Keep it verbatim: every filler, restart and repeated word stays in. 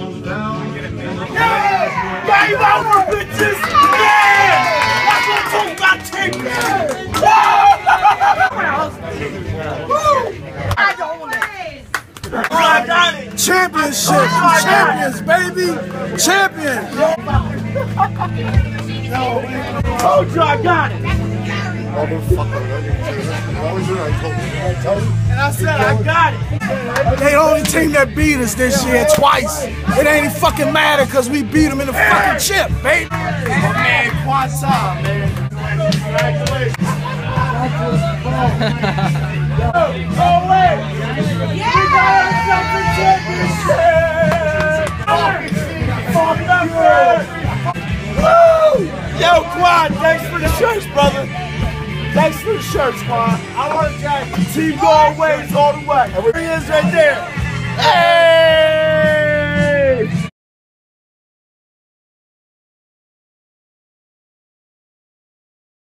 Yeah! Game over, bitches! Yeah! That's what I'm talking about, team! I don't want it. I got it! Championship! Champions, baby! Champions! Told you I got it! And I said I got it! They the only team that beat us this year twice. It ain't fucking matter because we beat them in the fucking chip, baby. Man, Quasa, man. Congratulations. Galway! Yeah! We got ourselves a championship! Fuck up, woo! Yo, Quad, thanks for the shirts, brother. Thanks for the shirts, Quad. I want to thank Team Galway all the way. And here he is right there. Hey!